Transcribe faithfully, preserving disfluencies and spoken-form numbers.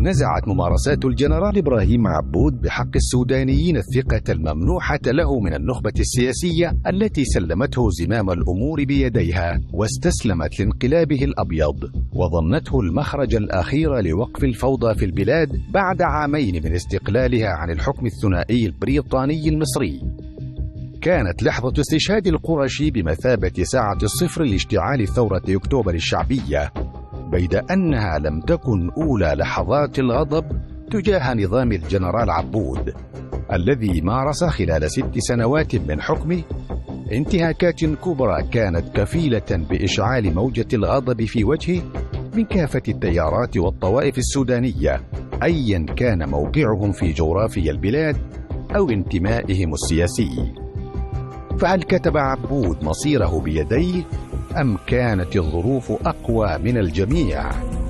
نزعت ممارسات الجنرال إبراهيم عبود بحق السودانيين الثقة الممنوحة له من النخبة السياسية التي سلمته زمام الأمور بيديها واستسلمت لانقلابه الأبيض، وظنته المخرج الأخير لوقف الفوضى في البلاد بعد عامين من استقلالها عن الحكم الثنائي البريطاني المصري. كانت لحظة استشهاد القرشي بمثابة ساعة الصفر لاشتعال ثورة أكتوبر الشعبية، بيد أنها لم تكن أولى لحظات الغضب تجاه نظام الجنرال عبود الذي مارس خلال ست سنوات من حكمه انتهاكات كبرى كانت كفيلة بإشعال موجة الغضب في وجهه من كافة التيارات والطوائف السودانية أيا كان موقعهم في جغرافيا البلاد أو انتمائهم السياسي. فهل كتب عبود مصيره بيديه أم كانت الظروف أقوى من الجميع؟